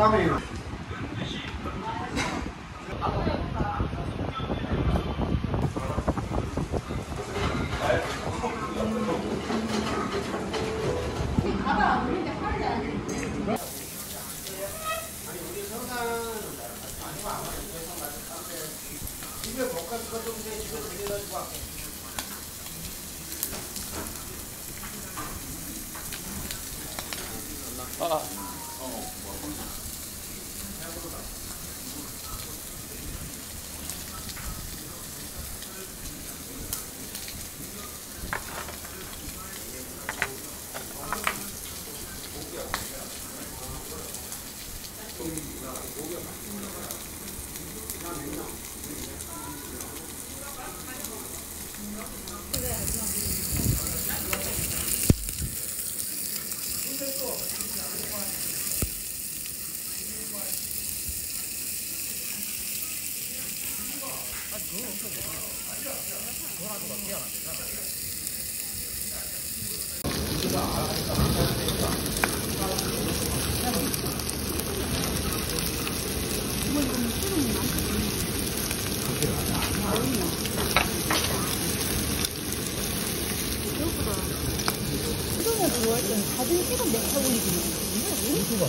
사진 찍으면 내가 올리지. 유튜버.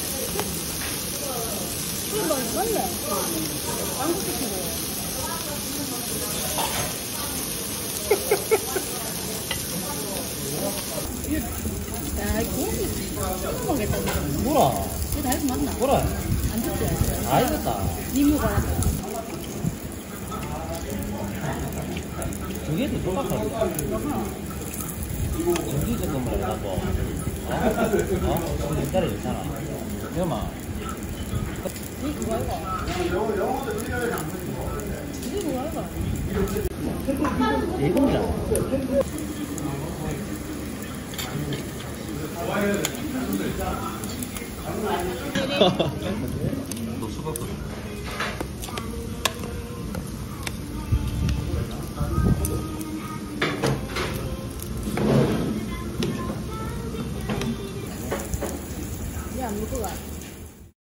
맞네. 광고 찍히고. 야, 고기 먹겠다. 뭐라? 이거 다 해서 맞나? 뭐라? 안 듣지? 알겠다. 니 먹어라. 두 개도 똑같아. 전기 조금을 해가지고. 어? 일자리 괜찮아. 그만. 니 그거 알까? 니 그거 알까? 이거잖아.